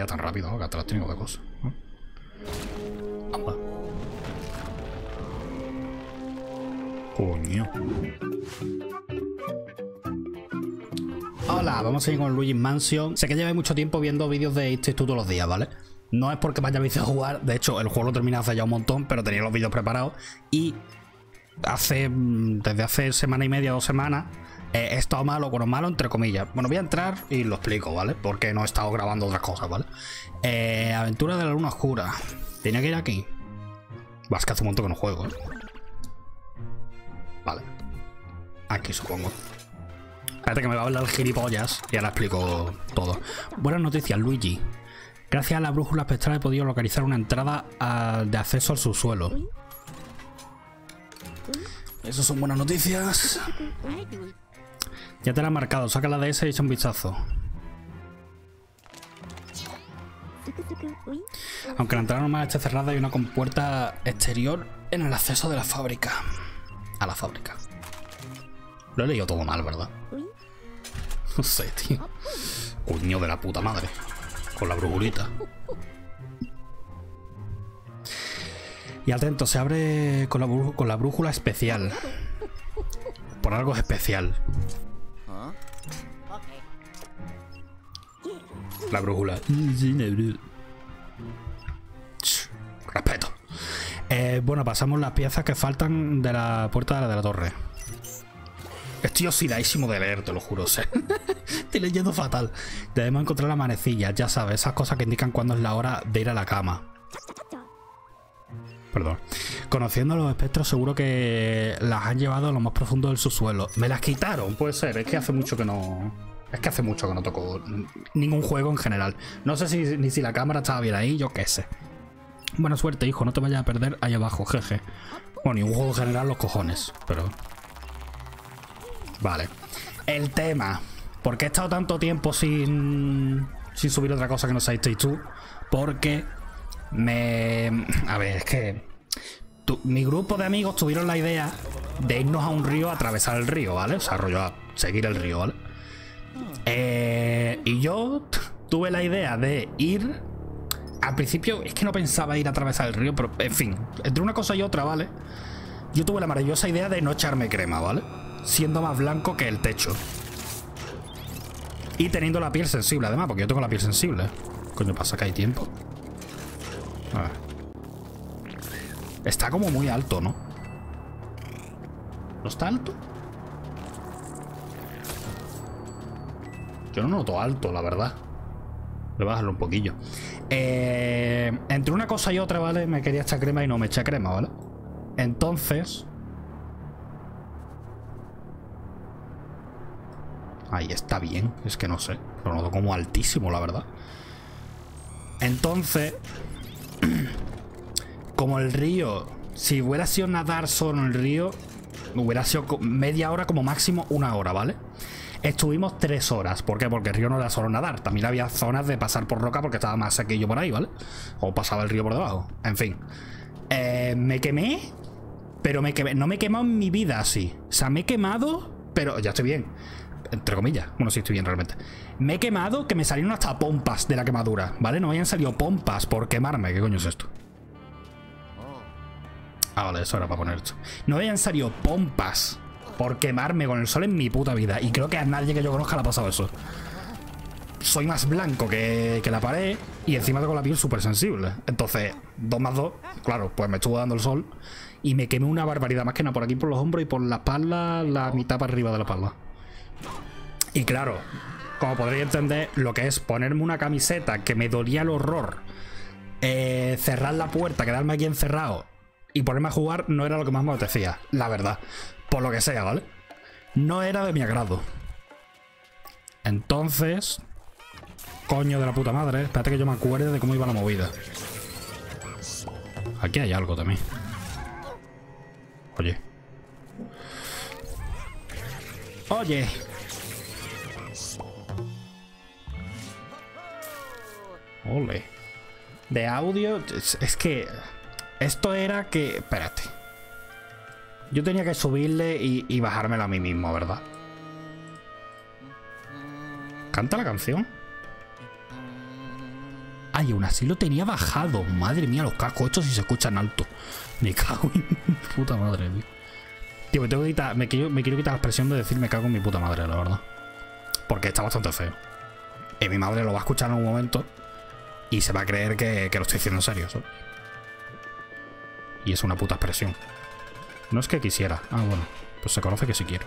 vaya tan rápido, ¿no? Que hasta las tengo de cosas, ¿no? Anda. Coño. Hola, vamos a ir con Luigi's Mansion. Sé que llevé mucho tiempo viendo vídeos de este todos los días, ¿vale? No es porque me haya visto jugar, de hecho el juego lo terminé hace ya un montón, pero tenía los vídeos preparados y desde hace semana y media, 2 semanas, he estado malo, bueno, malo entre comillas. Bueno, voy a entrar y lo explico, ¿vale? Porque no he estado grabando otras cosas, ¿vale? Aventura de la Luna Oscura. Tenía que ir aquí. Vas, que hace un montón que no juego, ¿eh? Vale. Aquí supongo. Espérate que me va a hablar el gilipollas y ahora explico todo. Buenas noticias, Luigi. Gracias a la brújula espectral he podido localizar una entrada de acceso al subsuelo. Esas son buenas noticias. Ya te la he marcado, saca la DS y echa un vistazo. Aunque la entrada normal esté cerrada, hay una compuerta exterior en el acceso de la fábrica. A la fábrica. Lo he leído todo mal, ¿verdad? No sé, tío. Coño de la puta madre. Con la brujulita. Y atento, se abre con la brújula especial. Por algo especial. La brújula. Respeto. Bueno, pasamos las piezas que faltan de la puerta de la torre. Estoy oxidadísimo de leer, te lo juro. Estoy leyendo fatal. Debemos encontrar la manecilla, ya sabes, esas cosas que indican cuándo es la hora de ir a la cama. Perdón. Conociendo a los espectros, seguro que las han llevado a lo más profundo del subsuelo. ¿Me las quitaron? Puede ser. Es que hace mucho que no... Es que hace mucho que no toco ningún juego en general. No sé ni si la cámara estaba bien ahí, yo qué sé. Buena suerte, hijo. No te vayas a perder ahí abajo, jeje. Bueno, ni un juego en general, los cojones. Pero... Vale. El tema. ¿Por qué he estado tanto tiempo sin subir otra cosa que no sea Take Two? Porque a ver, es que mi grupo de amigos tuvieron la idea de irnos a un río, a atravesar el río, ¿vale? O sea, rollo a seguir el río, ¿vale? Y yo tuve la idea de ir... Al principio es que no pensaba ir a atravesar el río, pero en fin, entre una cosa y otra, ¿vale? Yo tuve la maravillosa idea de no echarme crema, ¿vale? Siendo más blanco que el techo. Y teniendo la piel sensible, además, porque yo tengo la piel sensible. Coño, pasa que hay tiempo. A ver. Está como muy alto, ¿no? ¿No está alto? Yo no noto alto, la verdad. Voy a bajarlo un poquillo. Entre una cosa y otra, ¿vale? Me quería echar crema y no me eché crema, ¿vale? Entonces... Ahí está bien. Es que no sé. Lo noto como altísimo, la verdad. Entonces... Como el río... Si hubiera sido nadar solo en el río... Hubiera sido media hora, como máximo 1 hora, ¿vale? Estuvimos 3 horas. ¿Por qué? Porque el río no era solo nadar. También había zonas de pasar por roca porque estaba más sequillo por ahí, ¿vale? O pasaba el río por debajo. En fin. Me quemé. Pero no me he quemado en mi vida así. O sea, me he quemado... Pero ya estoy bien. Entre comillas. Bueno, sí estoy bien realmente. Me he quemado que me salieron hasta pompas de la quemadura, ¿vale? No habían salido pompas por quemarme. ¿Qué coño es esto? Ah, vale, eso era para poner esto. No habían salido pompas por quemarme con el sol en mi puta vida. Y creo que a nadie que yo conozca le ha pasado eso. Soy más blanco que la pared. Y encima tengo la piel súper sensible. Entonces, 2 más 2, claro, pues me estuvo dando el sol. Y me quemé una barbaridad. Más que nada por aquí, por los hombros y por la espalda. La mitad para arriba de la espalda. Y claro, como podréis entender, lo que es ponerme una camiseta que me dolía el horror, cerrar la puerta, quedarme aquí encerrado y ponerme a jugar no era lo que más me apetecía, la verdad. Por lo que sea, ¿vale? No era de mi agrado. Entonces... Coño de la puta madre. Espérate que yo me acuerde de cómo iba la movida. Aquí hay algo también. Oye. Oye. Ole. De audio... Es que... Esto era que... Espérate. Yo tenía que subirle y bajármela a mí mismo, ¿verdad? ¿Canta la canción? Ay, aún así lo tenía bajado. Madre mía, los cascos estos sí se escuchan alto. Me cago en mi puta madre, tío. Tío, me tengo que quitar, me quiero quitar la expresión de decir me cago en mi puta madre, la verdad. Porque está bastante feo. Y mi madre lo va a escuchar en un momento y se va a creer que lo estoy diciendo en serio, ¿sabes? Y es una puta expresión. No es que quisiera. Ah, bueno. Pues se conoce que sí quiero.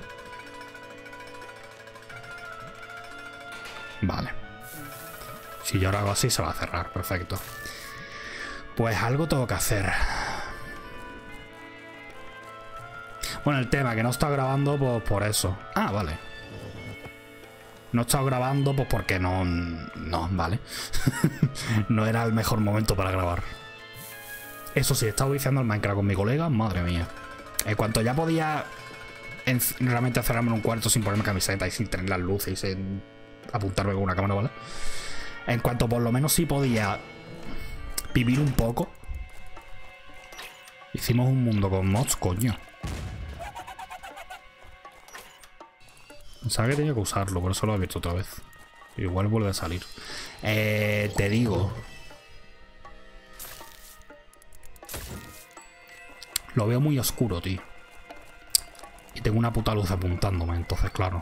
Vale. Si yo ahora hago así, se va a cerrar. Perfecto. Pues algo tengo que hacer. Bueno, el tema, que no he estado grabando pues, por eso. Ah, vale. No he estado grabando pues porque no... No, vale. No era el mejor momento para grabar. Eso sí, he estado viciando el Minecraft con mi colega. Madre mía. En cuanto ya podía realmente encerrarme en un cuarto sin ponerme camiseta y sin tener las luces y sin apuntarme con una cámara, ¿vale? En cuanto por lo menos sí podía vivir un poco. Hicimos un mundo con mods, coño. Pensaba que tenía que usarlo, por eso lo he abierto otra vez. Igual vuelve a salir. Te digo. Lo veo muy oscuro, tío. Y tengo una puta luz apuntándome, entonces claro.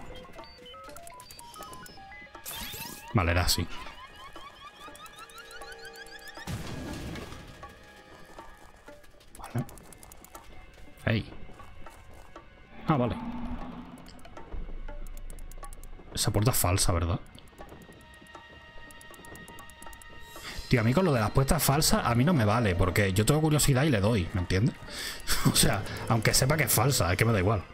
Vale, era así. Vale. Hey. Ah, vale. Esa puerta es falsa, ¿verdad? Tío, a mí con lo de las puertas falsas a mí no me vale, porque yo tengo curiosidad y le doy, ¿me entiendes? O sea, aunque sepa que es falsa, es que me da igual.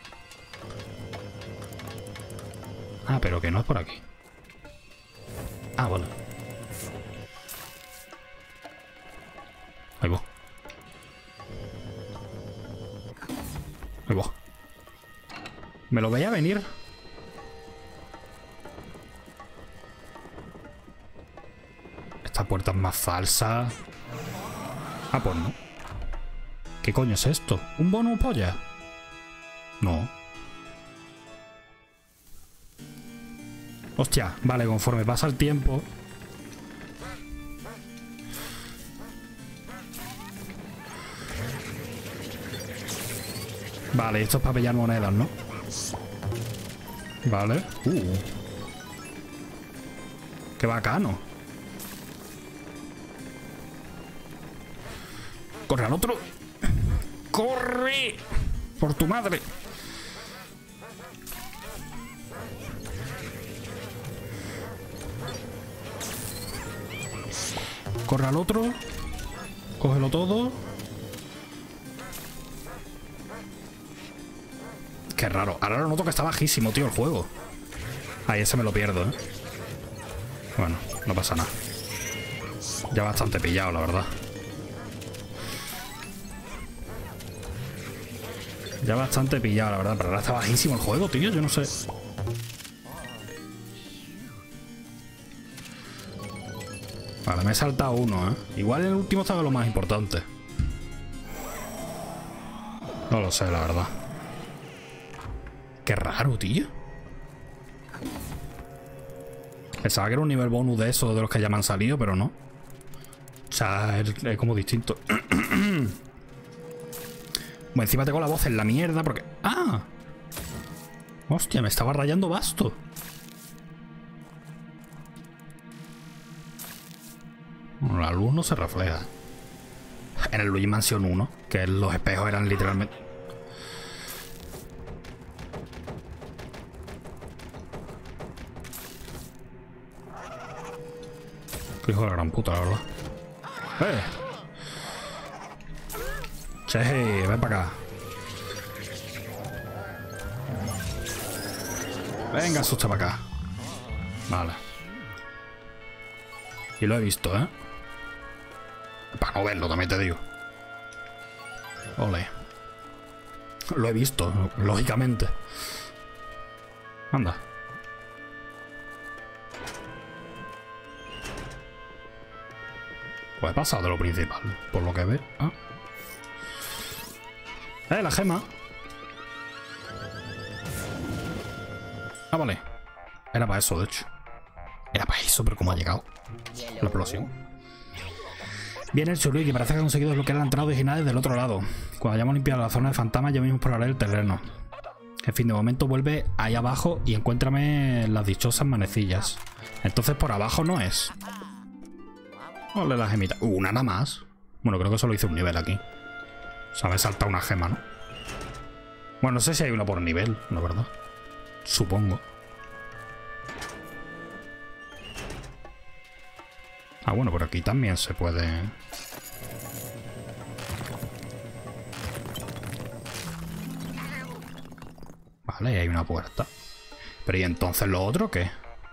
Ah, pero que no es por aquí. Ah, vale. Ahí va. Ahí va. Me lo veía venir. Esta puerta es más falsa. Ah, pues no. ¿Qué coño es esto? ¿Un bonus polla? No. Hostia, vale, conforme pasa el tiempo. Vale, esto es para pillar monedas, ¿no? Vale. Qué bacano. ¡Corre al otro! ¡Corre! ¡Por tu madre! Corre al otro. Cógelo todo. Qué raro. Ahora lo noto que está bajísimo, tío, el juego. Ahí ese me lo pierdo, ¿eh? Bueno, no pasa nada. Ya bastante pillado, la verdad. Ya bastante pillado, la verdad. Pero ahora está bajísimo el juego, tío. Yo no sé. Vale, me he saltado uno, ¿eh? Igual el último estaba lo más importante. No lo sé, la verdad. Qué raro, tío. Pensaba que era un nivel bonus de esos de los que ya me han salido, pero no. O sea, es como distinto. Bueno, encima tengo la voz en la mierda porque... ¡Ah! Hostia, me estaba rayando basto. Bueno, la luz no se refleja. En el Luigi Mansion 1, que los espejos eran literalmente... Qué hijo de la gran puta, la verdad. Che, ven para acá. Venga, asusta para acá. Vale. Y lo he visto, ¿eh? Para no verlo, también te digo. Ole. Lo he visto, lógicamente. Anda. Pues he pasado de lo principal, por lo que ve. ¿Ah? La gema. Ah, vale. Era para eso, de hecho. Era para eso, pero ¿cómo ha llegado? La explosión. Viene el Tsurugi, parece que ha conseguido desbloquear la entrada original desde el otro lado. Cuando hayamos limpiado la zona de fantasmas, ya mismo exploraré el terreno. En fin, de momento vuelve ahí abajo y encuéntrame las dichosas manecillas. Entonces por abajo no es. Ole la gemita. Una nada más. Bueno, creo que solo hice un nivel aquí. O sea, me he saltado una gema, ¿no? Bueno, no sé si hay una por nivel, la verdad. Supongo. Ah, bueno, por aquí también se puede... Vale, y hay una puerta. Pero ¿y entonces lo otro qué?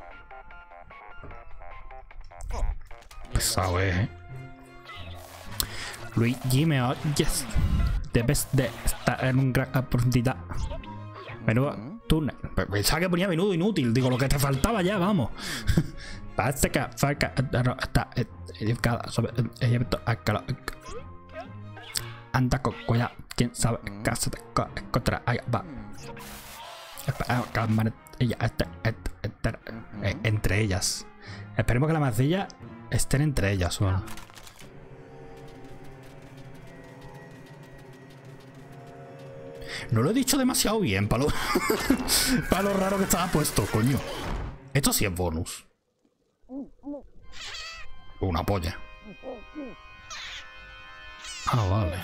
Pesado es, ¿eh? Luigi, ¿me oyes? Debes de estar en un gran profundidad. Menudo túnel. Pensaba que ponía menudo inútil. Digo, lo que te faltaba ya, vamos. Parece que falta está edificada sobre el evento. Anda con cuidado. Quién sabe qué se te encontrará. Ahí va. Entre ellas. Esperemos que la manecilla estén entre ellas. Bueno. No lo he dicho demasiado bien para lo raro que estaba puesto, coño. Esto sí es bonus. Una polla. Ah, vale.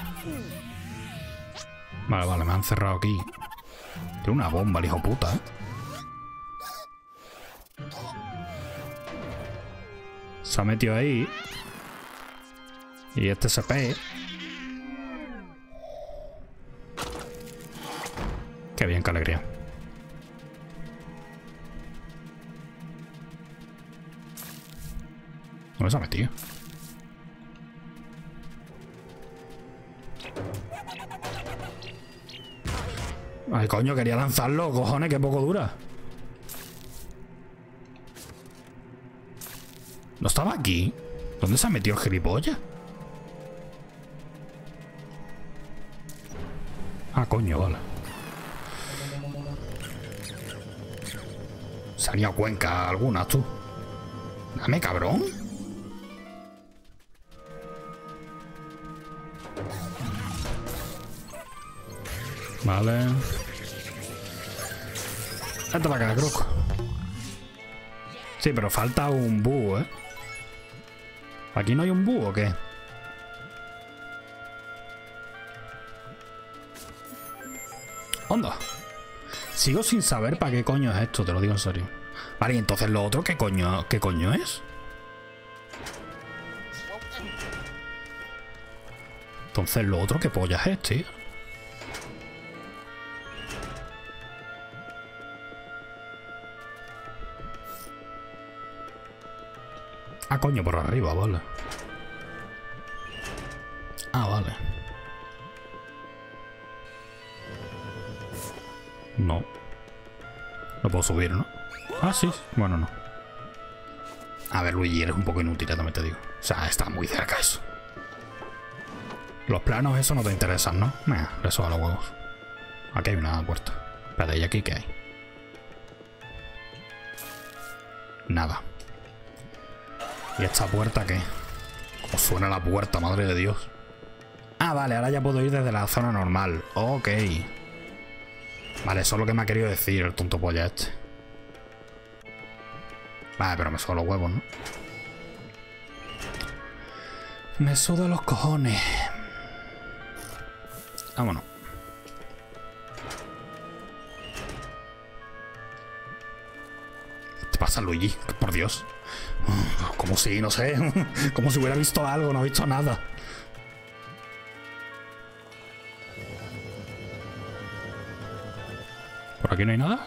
Vale, me han cerrado aquí. Tiene una bomba el hijo puta, ¿eh? Se ha metido ahí. Y este se pe. Qué bien, qué alegría. ¿Dónde se ha metido? Ay, coño, quería lanzarlo, cojones, que poco dura. ¿No estaba aquí? ¿Dónde se ha metido el gilipollas? Ah, coño, vale. Salía Cuenca algunas, tú. Dame, cabrón. Vale. Vete para acá, Croc. Sí, pero falta un búho, ¿eh? ¿Aquí no hay un búho o qué? Onda. Sigo sin saber para qué coño es esto, te lo digo en serio. Vale, y entonces lo otro, qué coño es? Entonces lo otro, ¿qué pollas es, tío? Ah, coño, por arriba, vale. Ah, vale. No. No puedo subir, ¿no? Ah, sí. Bueno, no. A ver, Luigi, eres un poco inútil, también te digo. O sea, está muy cerca eso. Los planos, eso no te interesan, ¿no? Eso a los huevos. Aquí hay una puerta. Espérate, ¿y aquí qué hay? Nada. ¿Y esta puerta qué? ¿Cómo suena la puerta, madre de Dios? Ah, vale, ahora ya puedo ir desde la zona normal. Ok. Vale, eso es lo que me ha querido decir el tonto polla este. Vale, pero me suda los huevos, ¿no? Me suda los cojones. Vámonos. ¿Qué te pasa, Luigi? Por Dios. Como si, no sé. Como si hubiera visto algo, no he visto nada. ¿Por aquí no hay nada?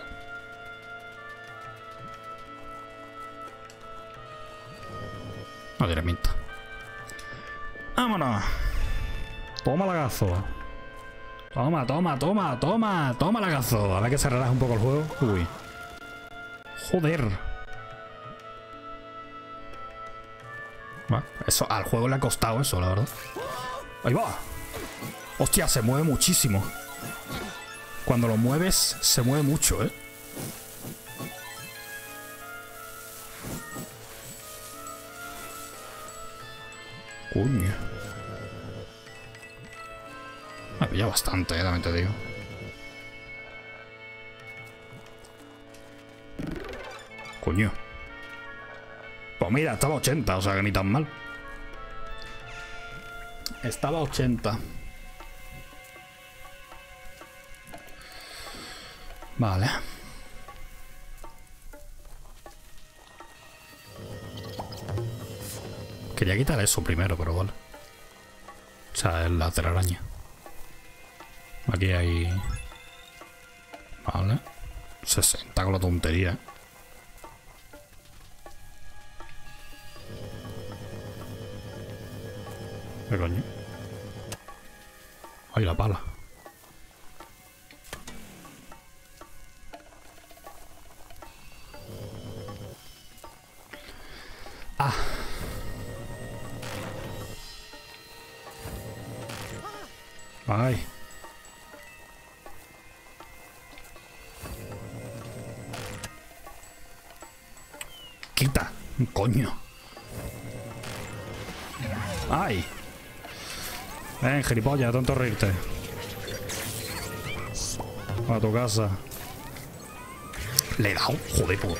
No tiene pinta. ¡Vámonos! Toma lagazo. Toma, toma, toma, toma. Toma lagazo. A ver que se relaja un poco el juego. Uy. Joder. Bueno, eso al juego le ha costado eso, la verdad. Ahí va. Hostia, se mueve muchísimo. Cuando lo mueves, se mueve mucho, ¿eh? Coño. Me ha pillado bastante, también te digo. Coño. Pues mira, estaba 80, o sea que ni tan mal. Estaba 80. Vale. Quería quitar eso primero, pero vale. O sea, la telaraña. Aquí hay... Vale. 60 con la tontería. ¿Qué coño? Ay, la pala. Ah. Ay. Quita. Coño. Ay. Ven, gilipollas, tonto reírte. A tu casa. Le he dado, joder, pues.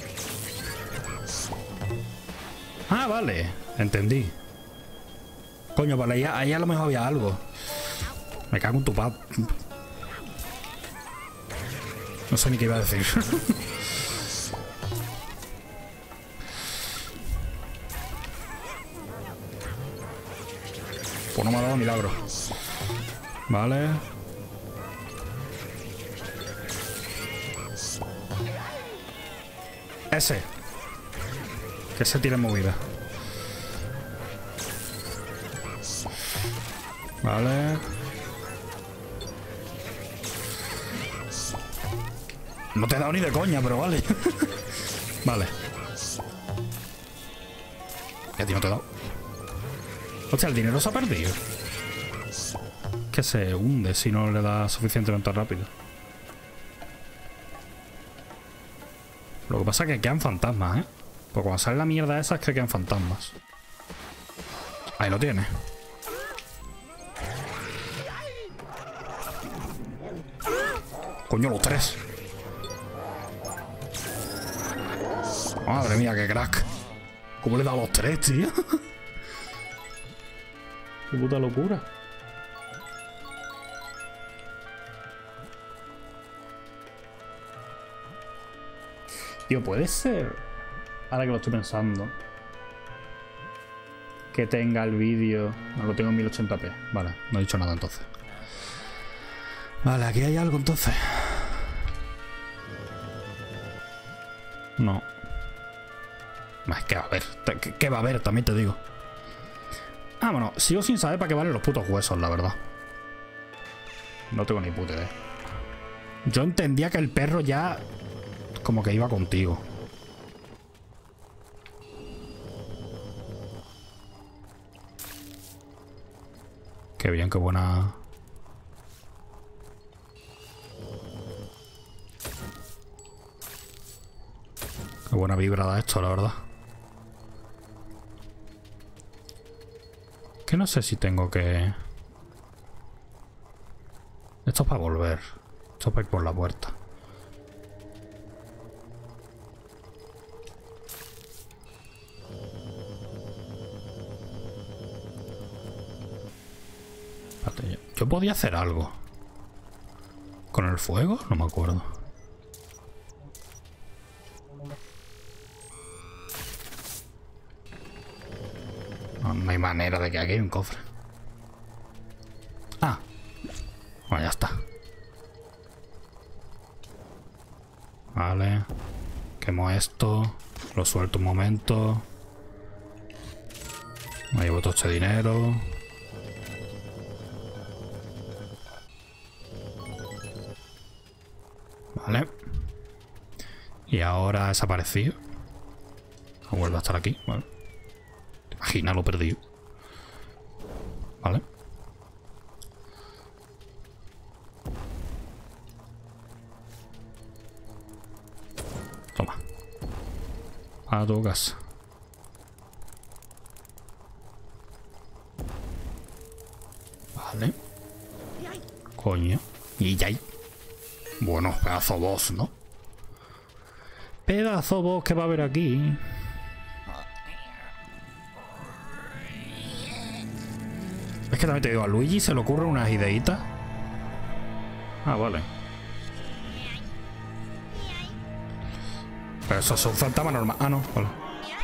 Ah, vale. Entendí. Coño, vale, ahí a lo mejor había algo. Me cago en tu pad. No sé ni qué iba a decir. Pues no me ha dado milagro. Vale. Ese. Que se tire movida. Vale. No te he dado ni de coña, pero vale. Vale. Y a ti no te he dado. Hostia, el dinero se ha perdido. Que se hunde si no le da suficientemente rápido. Lo que pasa es que quedan fantasmas, ¿eh? Porque cuando sale la mierda esa es que quedan fantasmas. Ahí lo tienes. Coño, los tres. Madre mía, qué crack. ¿Cómo le he dado los tres, tío? Qué puta locura. Tío, puede ser, ahora que lo estoy pensando, que tenga el vídeo. No, lo tengo en 1080p. Vale, no he dicho nada entonces. Vale, aquí hay algo entonces. No. Es que va a haber. ¿Qué va a haber? También te digo. Ah, bueno, sigo sin saber para qué valen los putos huesos, la verdad. No tengo ni puta idea. Yo entendía que el perro ya como que iba contigo. Qué bien, qué buena. Qué buena vibra da esto, la verdad. Que no sé si tengo que... Esto es para volver. Esto es para ir por la puerta. Espérate, yo podía hacer algo. ¿Con el fuego? No me acuerdo. No hay manera de que aquí hay un cofre. Ah. Bueno, ya está. Vale. Quemo esto. Lo suelto un momento. Me llevo todo este dinero. Vale. Y ahora ha desaparecido. No vuelve a estar aquí. Vale. Imagina lo perdido. Vale. Toma. A tu casa. Vale. Coño. Y ya hay. Bueno, pedazo boss, ¿no? Pedazo boss que va a haber aquí. Es que también te digo, a Luigi se le ocurren unas ideitas. Ah, vale. Pero eso es un fantasma normal. Ah, no, vale.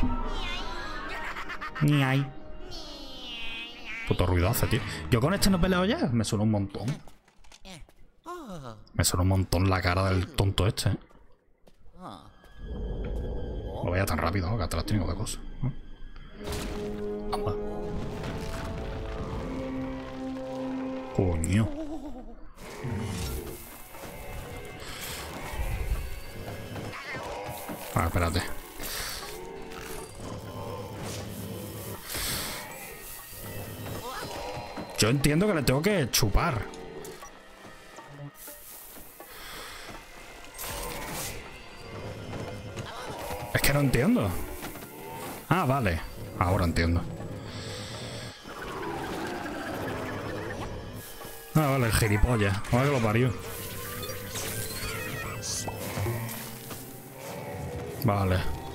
Ni hay. Puto ruido hace, tío. Yo con este no he peleado ya. Me suena un montón. Me suena un montón la cara del tonto este, ¿eh? No vaya tan rápido, ¿no? Que atrás tengo de cosas, ¿no? Anda. Coño. Ah, espérate. Yo entiendo que le tengo que chupar. Es que no entiendo. Ah, vale. Ahora entiendo. Ah, vale, el gilipollas. Ahora que lo parió. Vale.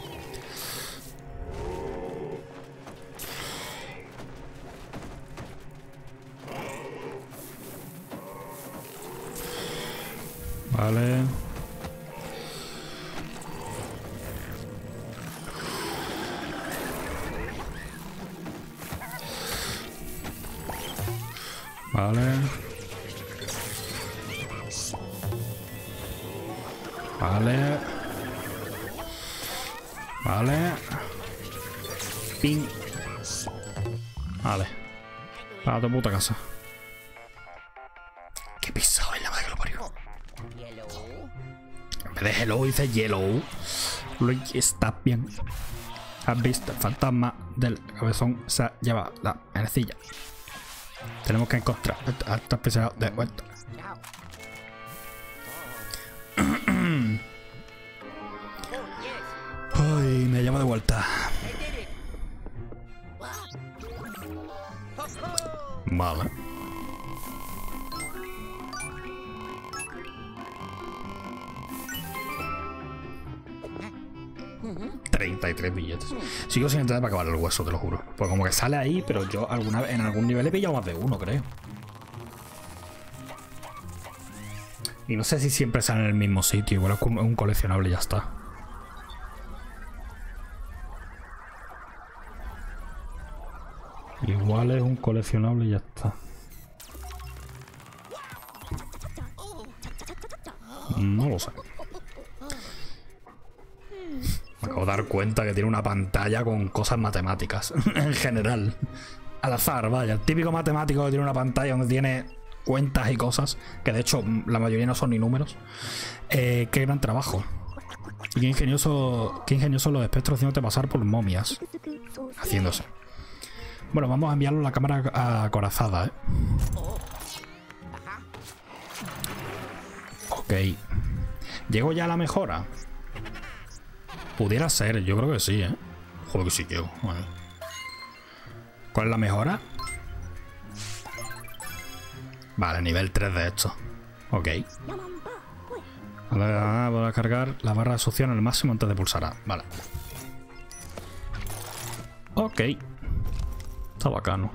Vale. Vale. Vale. Vale. Ping. Vale. Para tu puta casa. Qué pisado es la madre que lo parió. En vez de hello dice yellow. Luigi está bien. Has visto el fantasma del cabezón. Se lleva la manecilla. Tenemos que encontrar a esta especie de vuelta. Ay, me llama de vuelta. Vale. $33 billetes. Sigo sin entender para acabar el hueso, te lo juro. Pues como que sale ahí, pero yo alguna vez en algún nivel he pillado más de uno, creo. Y no sé si siempre sale en el mismo sitio. Igual es un coleccionable y ya está. Igual es un coleccionable y ya está. No lo sé. Me acabo de dar cuenta que tiene una pantalla con cosas matemáticas. En general. Al azar, vaya. El típico matemático que tiene una pantalla donde tiene cuentas y cosas. Que de hecho la mayoría no son ni números. Qué gran trabajo. Y qué ingenioso los espectros haciéndote pasar por momias. Haciéndose. Bueno, vamos a enviarlo a la cámara acorazada, ¿eh? Ok. ¿Llego ya a la mejora? Pudiera ser, yo creo que sí, ¿eh? Joder que sí llego. Vale. ¿Cuál es la mejora? Vale, nivel 3 de esto. Ok. Voy a cargar la barra de succión al máximo antes de pulsar A. Vale. Ok. Está bacano.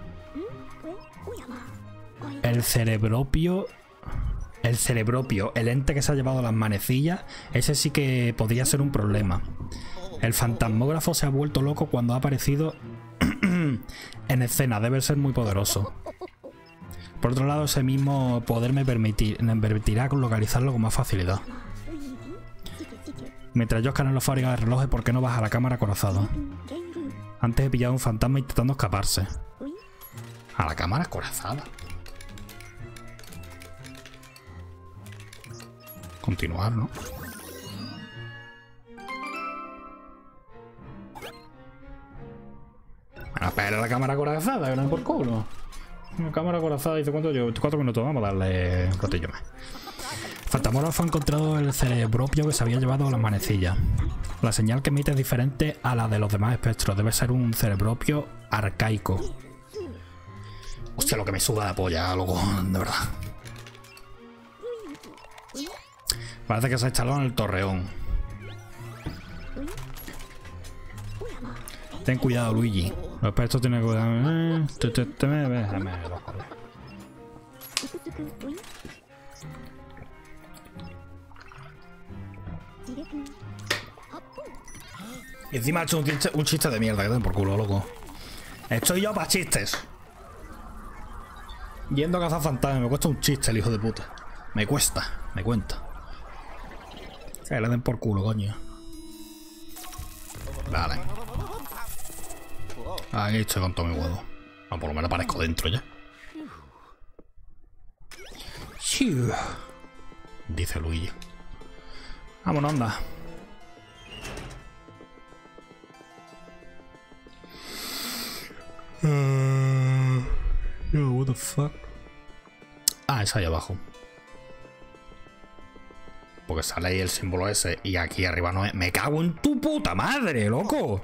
El cerebropio. El cerebropio, el ente que se ha llevado las manecillas, ese sí que podría ser un problema. El fantasmógrafo se ha vuelto loco cuando ha aparecido en escena, debe ser muy poderoso. Por otro lado, ese mismo poder me permitirá localizarlo con más facilidad. Mientras yo escaneo las fábricas de relojes, ¿por qué no vas a la cámara acorazada? Antes he pillado un fantasma intentando escaparse. A la cámara acorazada. Continuar, ¿no? Bueno, pero la cámara acorazada, que no es por culo. La cámara acorazada dice cuánto yo, 4 minutos, vamos a darle un ratillo más. Fantasmógrafo ha encontrado el cerebropio que se había llevado a las manecillas. La señal que emite es diferente a la de los demás espectros. Debe ser un cerebropio arcaico. Hostia, lo que me suda la polla, loco, de verdad. Parece que se ha instalado en el torreón. Ten cuidado, Luigi. Los expertos tienen cuidado. Y encima ha hecho un chiste de mierda, que den por culo, loco. Estoy yo para chistes. Yendo a cazar fantasmas, me cuesta un chiste el hijo de puta. Me cuesta, me cuenta. Que le den por culo, coño. Vale. Aquí estoy con todo mi huevo. No, por lo menos aparezco dentro ya. Dice Luigi. Vámonos, anda. What the fuck. Ah, es ahí abajo. Porque sale ahí el símbolo ese y aquí arriba no es. ¡Me cago en tu puta madre, loco!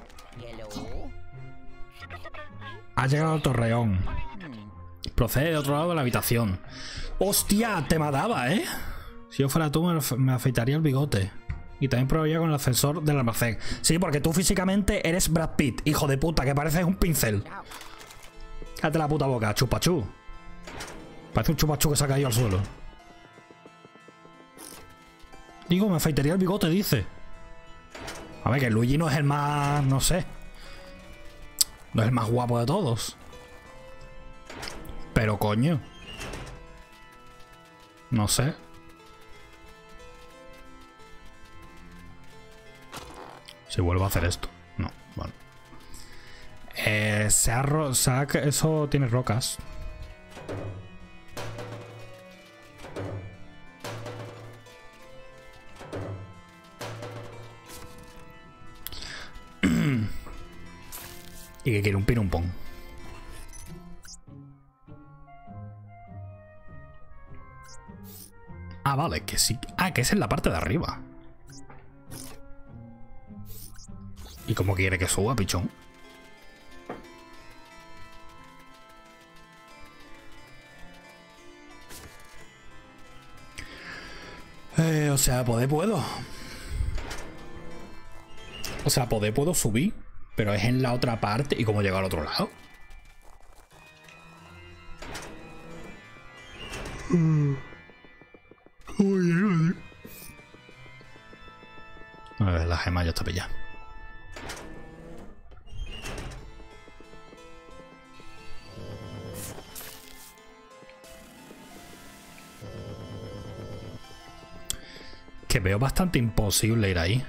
Ha llegado al torreón. Procede de otro lado de la habitación. ¡Hostia! Te mataba, ¿eh? Si yo fuera tú me afeitaría el bigote. Y también probaría con el ascensor del almacén. Sí, porque tú físicamente eres Brad Pitt, hijo de puta, que pareces un pincel. Cállate la puta boca, chupachú. Parece un chupachú que se ha caído al suelo. Digo, me afeitaría el bigote, dice. A ver, que Luigi no es el más... no sé. No es el más guapo de todos. Pero coño. No sé. Si vuelvo a hacer esto. No, vale. Eso tiene rocas. Y que quiere un pirumpón. Ah, vale, que sí. Ah, que es en la parte de arriba. ¿Y cómo quiere que suba, pichón? O sea, puedo. O sea, puedo subir. Pero es en la otra parte. ¿Y cómo llego al otro lado? A ver, la gema ya está pillada. Que veo bastante imposible ir ahí.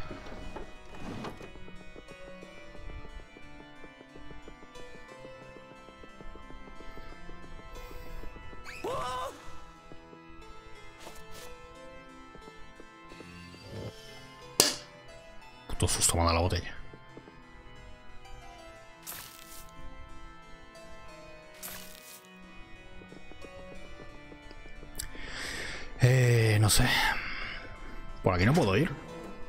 Puto susto me ha dado la botella. No sé. Por aquí no puedo ir.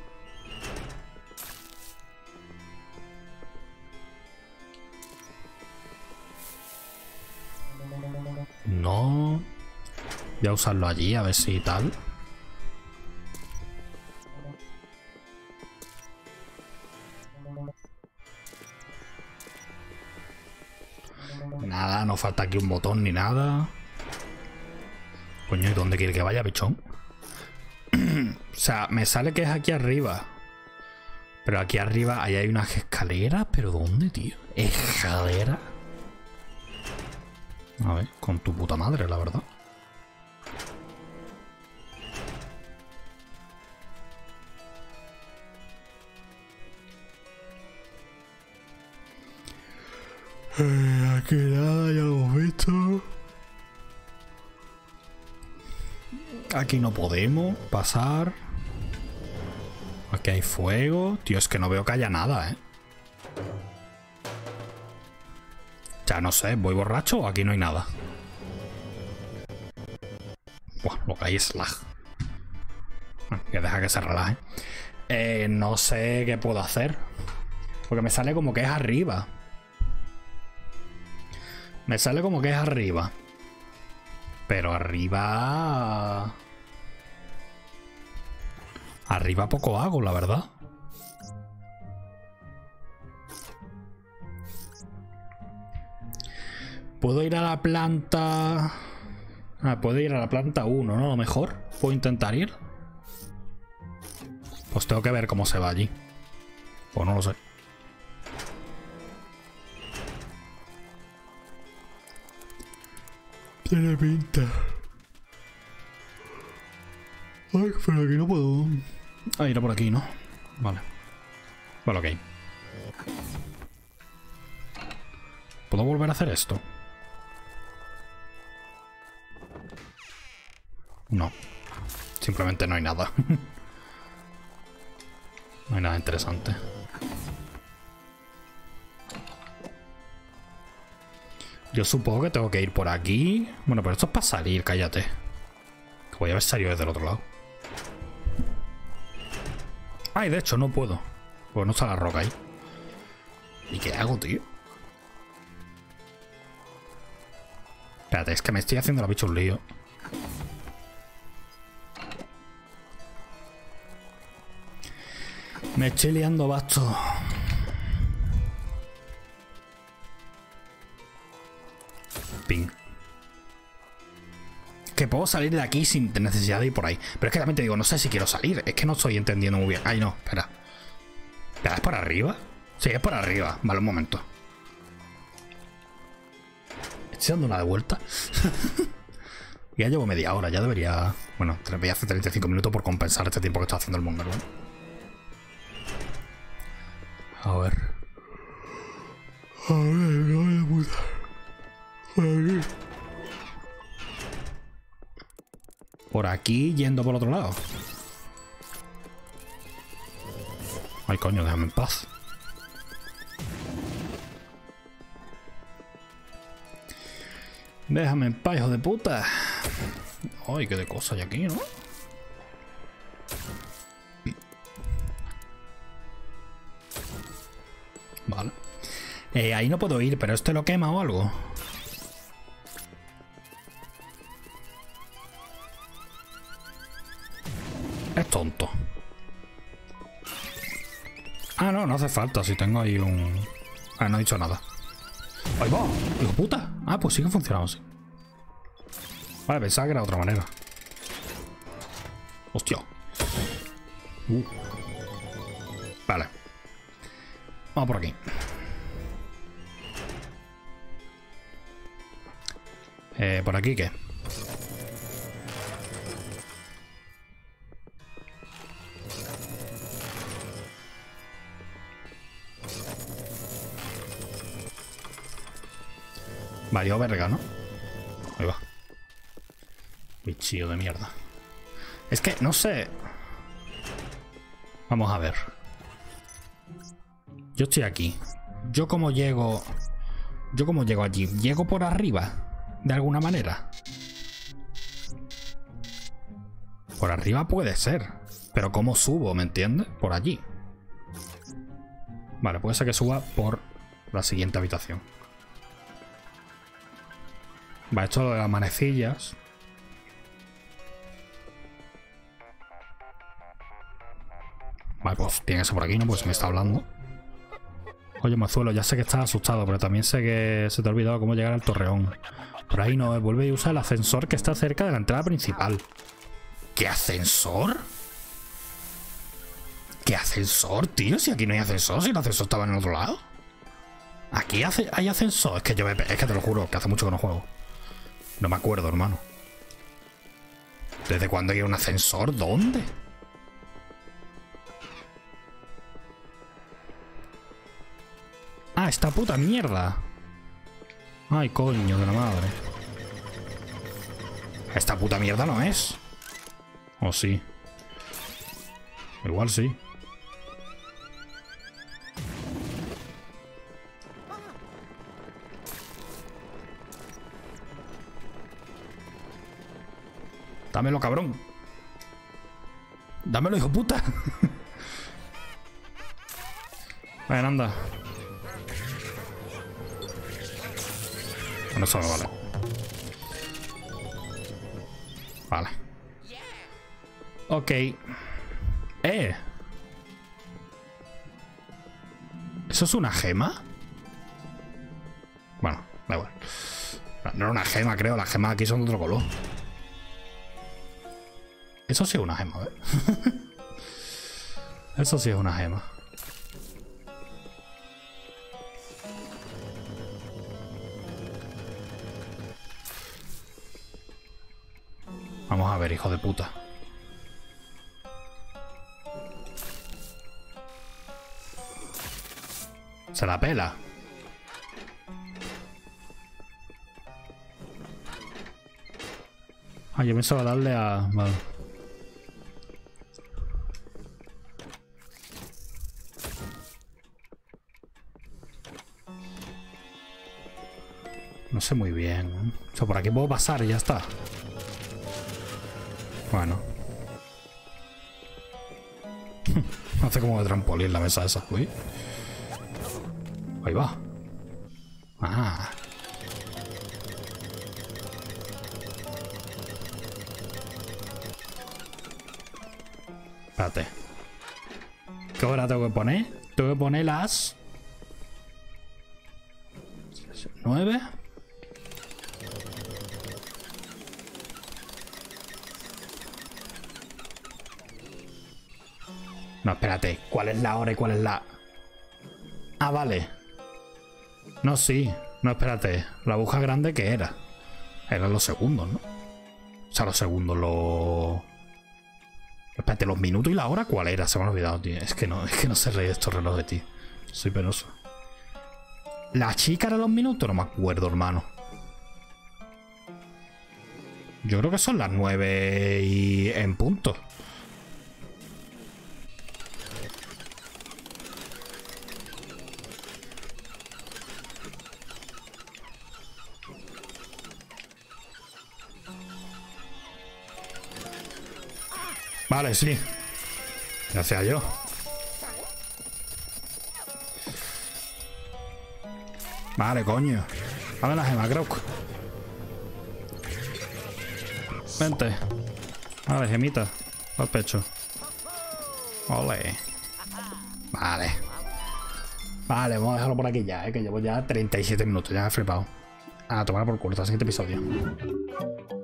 No. Voy a usarlo allí, a ver si tal. Nada, no falta aquí un botón ni nada. Coño, ¿y dónde quiere que vaya, pichón? O sea, me sale que es aquí arriba. Pero aquí arriba ahí hay unas escaleras. ¿Pero dónde, tío? ¿Escalera? A ver, con tu puta madre, la verdad. Aquí nada, ya lo hemos visto. Aquí no podemos pasar. Aquí hay fuego. Tío, es que no veo que haya nada, ¿eh? Ya no sé, ¿voy borracho o aquí no hay nada? Buah, lo que hay es lag. Bueno, que deja que se relaje. No sé qué puedo hacer. Porque me sale como que es arriba. Me sale como que es arriba. Pero arriba... Arriba poco hago, la verdad. Puedo ir a la planta... Ah, puedo ir a la planta 1, ¿no? A lo mejor. ¿Puedo intentar ir? Pues tengo que ver cómo se va allí. Pues no lo sé. Tiene pinta. Ay, pero aquí no puedo. Ah, ir a por aquí, ¿no? Vale. Vale, ok. ¿Puedo volver a hacer esto? No. Simplemente no hay nada. No hay nada interesante. Yo supongo que tengo que ir por aquí. Bueno, pero esto es para salir, cállate. Que voy a haber salido desde el otro lado. Ay, de hecho no puedo. Pues no está la roca ahí. ¿Y qué hago, tío? Espérate, es que me estoy haciendo la bicho un lío. Me estoy liando basto. Ping. Que puedo salir de aquí sin necesidad de ir por ahí. Pero es que también te digo, no sé si quiero salir. Es que no estoy entendiendo muy bien. Ay, no, espera. ¿Espera, es por arriba? Sí, es por arriba. Vale, un momento. Estoy dando una de vuelta. Ya llevo media hora, ya debería... Bueno, voy a hacer 35 minutos por compensar este tiempo que estoy haciendo el monger, ¿vale? A ver. A ver, no me puta. Por aquí yendo por otro lado. Ay, coño, déjame en paz. Déjame en paz, hijo de puta. Ay, qué de cosas hay aquí, ¿no? Vale. Ahí no puedo ir, pero ¿este lo quema o algo? Es tonto. Ah, no, no hace falta. Si tengo ahí un... Ah, no he dicho nada. ¡Ahí va! ¡Hijo puta! Ah, pues sí que ha funcionado así. Vale, pensaba que era de otra manera. ¡Hostia! Vale. Vamos por aquí. ¿Por aquí qué? Valió verga, ¿no? Ahí va. Bichillo de mierda. Es que, no sé... Vamos a ver. Yo estoy aquí. ¿Yo cómo llego? ¿Yo cómo llego allí? ¿Llego por arriba? ¿De alguna manera? Por arriba puede ser. Pero ¿cómo subo? ¿Me entiendes? Por allí. Vale, puede ser que suba por la siguiente habitación. Vale, esto de las manecillas. Vale, pues tiene que ser por aquí, ¿no? Pues me está hablando. Oye, Mazuelo, ya sé que estás asustado, pero también sé que se te ha olvidado cómo llegar al torreón. Por ahí no, vuelve a usar el ascensor que está cerca de la entrada principal. ¿Qué ascensor? ¿Qué ascensor, tío? Si aquí no hay ascensor, si el ascensor estaba en el otro lado. Aquí hay ascensor. Es que es que te lo juro, que hace mucho que no juego. No me acuerdo, hermano. ¿Desde cuándo hay un ascensor? ¿Dónde? Ah, esta puta mierda. Ay, coño de la madre. Esta puta mierda no es. ¿O sí? Igual sí. Dámelo, cabrón. Dámelo, hijo puta. Bueno, anda. No solo vale. Vale. Ok. ¿Eso es una gema? Bueno, da igual. No era una gema, creo. Las gemas aquí son de otro color. Eso sí es una gema, ¿eh? Eso sí es una gema. Vamos a ver, hijo de puta. Se la pela. Ah, yo pensaba darle a... Vale. No sé muy bien. O sea, por aquí puedo pasar y ya está. Bueno. Hace como de trampolín la mesa esa. Uy. Ahí va. Ah. Espérate. ¿Qué hora tengo que poner? Tengo que poner las 9. No, espérate. ¿Cuál es la hora y cuál es la...? Ah, vale. No, sí. No, espérate. La aguja grande, ¿qué era? Eran los segundos, ¿no? O sea, los segundos, los... Espérate, los minutos y la hora, ¿cuál era? Se me han olvidado, tío. Es que no sé reír estos relojes, tío. Soy penoso. ¿La chica era los minutos? No me acuerdo, hermano. Yo creo que son las 9 y en punto. Vale, sí. Gracias a yo. Vale, coño. Dame la gema, creo. Vente. Vale, gemita. Al pecho. Ole. Vale. Vale, vamos a dejarlo por aquí ya, que llevo ya 37 minutos. Ya me he flipado. A tomar por culo, hasta el siguiente episodio.